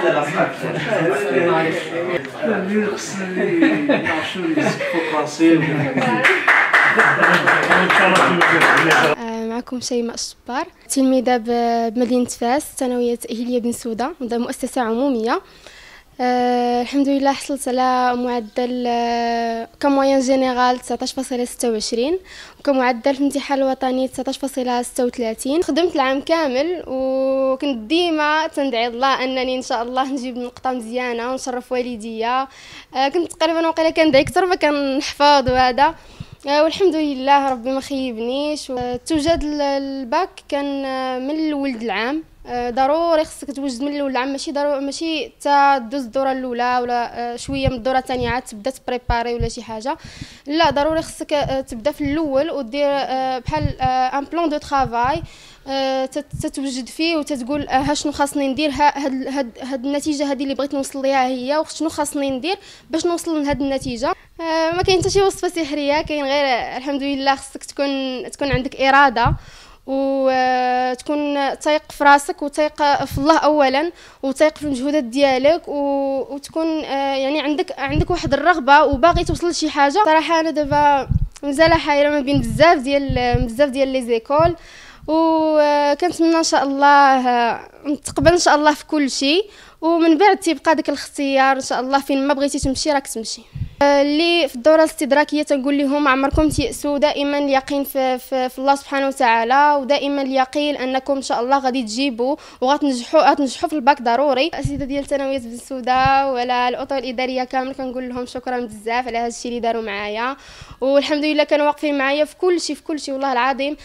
معكم شيماء الشبار، تلميذة بمدينة فاس، ثانوية تأهيلية بن سودة، مؤسسة عمومية. الحمد لله حصلت على معدل كموين جينيرال 19.26 وكمعدل في الامتحان الوطني 19.36. خدمت العام كامل وكنت ديما تندعي الله انني ان شاء الله نجيب نقطه مزيانه ونشرف والديا. كنت تقريبا وقيله كندعي اكثر فكنحفظ وهذا، والحمد لله ربي ما خيبنيش. توجد الباك كان من الولد العام، ضروري خصك توجد من الاول العام، ماشي تا دوز الدوره الاولى ولا شويه من الدوره الثانيه عاد تبدا تبريباري ولا شي حاجه. لا، ضروري خصك تبدا في الاول ودير بحال ان بلان دو طرافاي تتوجد فيه وتتقول ها شنو خاصني ندير، هاد النتيجه هذه اللي بغيت نوصل ليها هي، وشنو خاصني ندير باش نوصل لهاد النتيجه. ما كاين حتى شي وصفه سحريه، كاين غير الحمد لله خصك تكون عندك اراده وتكون تايق في راسك وتايق في الله اولا وتايق في المجهودات ديالك وتكون يعني عندك واحد الرغبه وباغي توصل لشي حاجه. صراحه انا دابا مازال حايره ما بين بزاف ديال لي زيكول، وكنتمنى ان شاء الله نتقبل ان شاء الله في كل شيء، ومن بعد تيبقى داك الاختيار ان شاء الله فين ما بغيتي تمشي راك تمشي. اللي في الدوره الاستدراكيه تنقول لهم عمركم تيأسوا، دائما اليقين في الله سبحانه وتعالى، ودائما اليقين انكم ان شاء الله غادي تجيبوا وغتنجحوا في الباك ضروري. الاساتذه ديال ثانويه بن سوده ولا الاطر الاداريه كامل كنقول لهم شكرا بزاف على هذا الشيء اللي داروا معايا، والحمد لله كانوا واقفين معايا في كل شيء والله العظيم.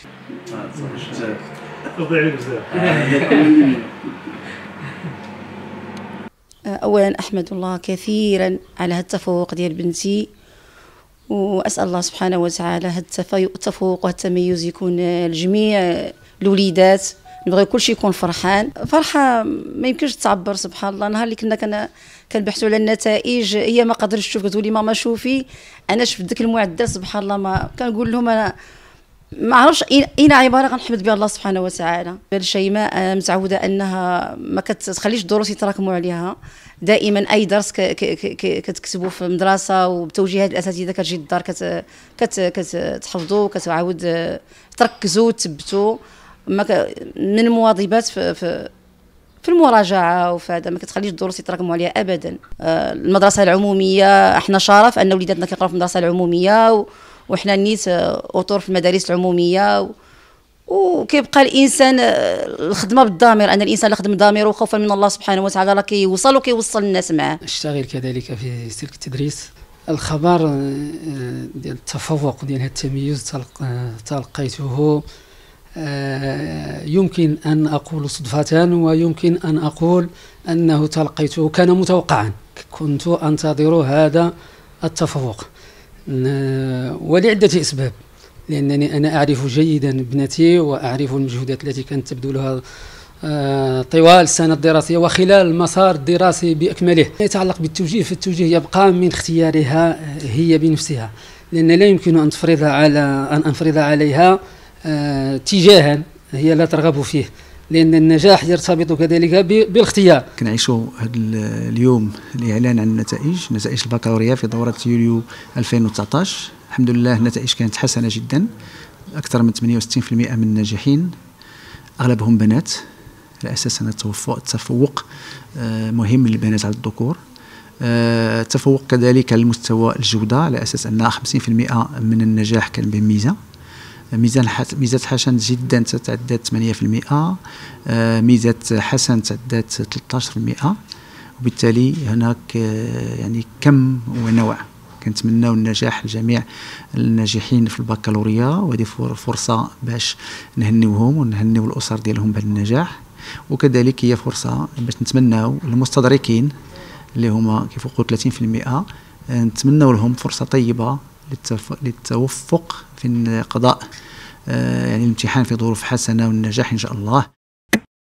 اولا احمد الله كثيرا على هذا التفوق ديال بنتي، واسال الله سبحانه وتعالى هذا التفوق وهذا التميز يكون لجميع الوليدات. نبغي كلشي يكون فرحه ما يمكنش تعبر. سبحان الله، نهار اللي كنا كنبحثوا على النتائج هي ما قدرتش تشوف، كتقولي ماما شوفي انا شفت داك المعدل. سبحان الله، ما كنقول لهم انا ما عرفش اين عباره غنحمد بها الله سبحانه وتعالى. شيماء متعوده انها ما كتخليش الدروس يتراكموا عليها، دائما اي درس كتكتبوا في المدرسه وبتوجيهات الاساتذه كتجي للدار كتحفظوا كتعاود تركزوا وتثبتوا. من المواظبات في المراجعه وفي هذا، ما كتخليش الدروس يتراكموا عليها ابدا. المدرسه العموميه احنا شرف ان وليداتنا كيقراو في المدرسه العموميه، وحنا نيت اطور في المدارس العموميه، وكيبقى الانسان الخدمه بالضمير، ان الانسان خدم ضميره خوفا من الله سبحانه وتعالى راه كيوصل الناس معاه. اشتغل كذلك في سلك التدريس. الخبر ديال التفوق ديال هذا التميز تلقيته يمكن ان اقول صدفه، ويمكن ان اقول انه تلقيته كان متوقعا، كنت انتظر هذا التفوق ولعدة أسباب. لأنني أنا أعرف جيدا ابنتي وأعرف المجهودات التي كانت تبذلها طوال السنة الدراسية وخلال المسار الدراسي بأكمله. يتعلق بالتوجيه، فالتوجيه يبقى من اختيارها هي بنفسها، لأن لا يمكن أن أفرض عليها اتجاها هي لا ترغب فيه، لأن النجاح يرتبط كذلك بالاختيار. كنعيشوا هذا اليوم الإعلان عن نتائج البكالوريا في دورة يوليو 2019. الحمد لله النتائج كانت حسنة جدا، أكثر من 68% من الناجحين، أغلبهم بنات، على أساس أن التفوق مهم للبنات على الذكور. التفوق كذلك على مستوى الجودة، على أساس أن 50% من النجاح كان بميزة. ميزة حسن جدا تتعدى 8%، ميزة حسن تعدى 13%، وبالتالي هناك يعني كم ونوع. كنتمناو النجاح لجميع الناجحين في البكالوريا، وهذه فرصة باش نهنيوهم ونهنيو الأسر ديالهم بهذا النجاح، وكذلك هي فرصة باش نتمناو المستدركين اللي هما كيفوقوا 30%، نتمناو لهم فرصة طيبة للتوفق في قضاء يعني الامتحان في ظروف حسنة والنجاح إن شاء الله.